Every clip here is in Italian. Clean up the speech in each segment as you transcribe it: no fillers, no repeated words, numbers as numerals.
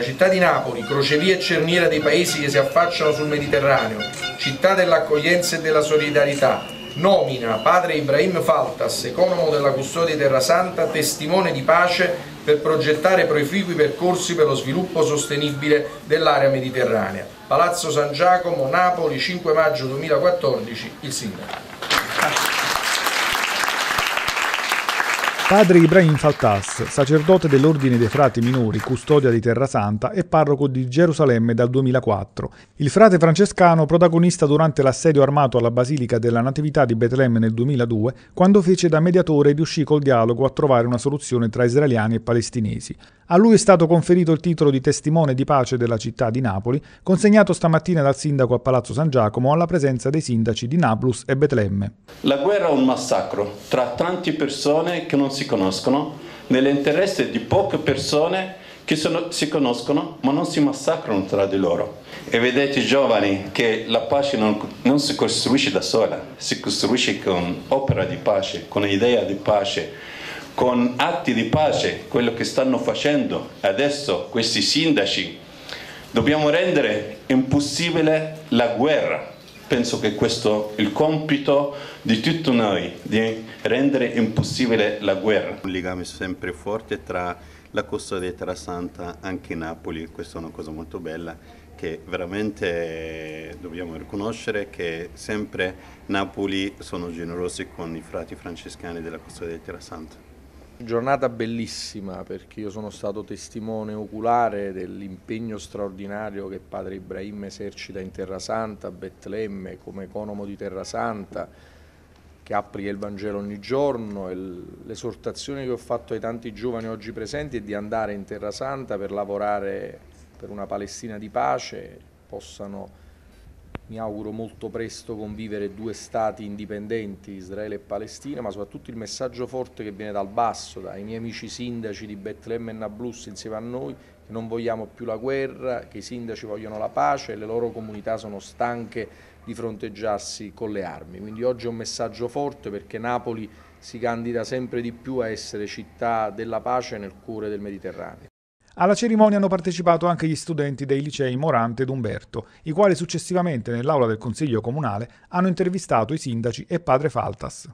città di Napoli, crocevia e cerniera dei paesi che si affacciano sul Mediterraneo, città dell'accoglienza e della solidarietà, nomina padre Ibrahim Faltas, economo della custodia di Terrasanta, testimone di pace per progettare proficui percorsi per lo sviluppo sostenibile dell'area mediterranea. Palazzo San Giacomo, Napoli, 5 maggio 2014, il sindaco. Padre Ibrahim Faltas, sacerdote dell'Ordine dei Frati Minori, custodia di Terrasanta e parroco di Gerusalemme dal 2004. Il frate francescano protagonista durante l'assedio armato alla Basilica della Natività di Betlemme nel 2002, quando fece da mediatore e riuscì col dialogo a trovare una soluzione tra israeliani e palestinesi. A lui è stato conferito il titolo di testimone di pace della città di Napoli, consegnato stamattina dal sindaco a Palazzo San Giacomo alla presenza dei sindaci di Nablus e Betlemme. La guerra è un massacro tra tante persone che non si conoscono, nell'interesse di poche persone che si conoscono ma non si massacrano tra di loro. E vedete giovani che la pace non si costruisce da sola, si costruisce con opera di pace, con idea di pace, con atti di pace, quello che stanno facendo adesso questi sindaci. Dobbiamo rendere impossibile la guerra. Penso che questo è il compito di tutti noi, di rendere impossibile la guerra. Un legame sempre forte tra la custodia di Terrasanta anche in Napoli, questa è una cosa molto bella che veramente dobbiamo riconoscere, che sempre Napoli sono generosi con i frati francescani della custodia di Terrasanta. Giornata bellissima perché io sono stato testimone oculare dell'impegno straordinario che padre Ibrahim esercita in Terrasanta, a Betlemme, come economo di Terrasanta, che applica il Vangelo ogni giorno. L'esortazione che ho fatto ai tanti giovani oggi presenti è di andare in Terrasanta per lavorare per una Palestina di pace, possano, mi auguro molto presto, convivere due stati indipendenti, Israele e Palestina, ma soprattutto il messaggio forte che viene dal basso, dai miei amici sindaci di Betlemme e Nablus insieme a noi, che non vogliamo più la guerra, che i sindaci vogliono la pace e le loro comunità sono stanche di fronteggiarsi con le armi. Quindi oggi è un messaggio forte perché Napoli si candida sempre di più a essere città della pace nel cuore del Mediterraneo. Alla cerimonia hanno partecipato anche gli studenti dei licei Morante ed Umberto, i quali successivamente nell'aula del Consiglio Comunale hanno intervistato i sindaci e padre Faltas.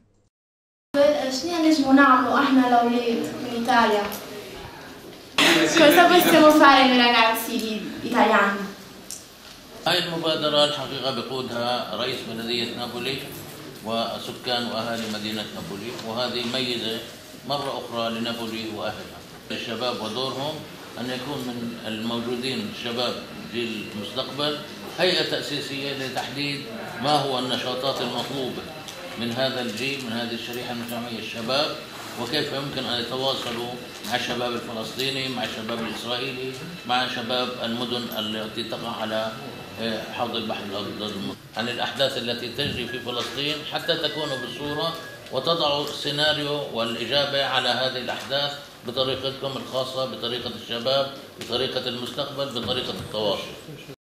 Cosa possiamo fare noi ragazzi italiani? هاي المبادرة الحقيقة بقودها رئيس بلدية نابولي وسكان وأهالي مدينة نابولي، وهذه ميزة مرة أخرى لنابولي وأهلها. الشباب ودورهم أن يكون من الموجودين الشباب جيل المستقبل هيئة تأسيسية لتحديد ما هو النشاطات المطلوبة من هذا الجيل، من هذه الشريحة المجتمعية الشباب، وكيف يمكن أن يتواصلوا مع الشباب الفلسطيني، مع الشباب الإسرائيلي، مع شباب المدن التي تقع على حوض البحر الأبيض عن الأحداث التي تجري في فلسطين حتى تكونوا بصورة وتضعوا السيناريو والإجابة على هذه الأحداث بطريقتكم الخاصة، بطريقة الشباب، بطريقة المستقبل، بطريقة التواصل.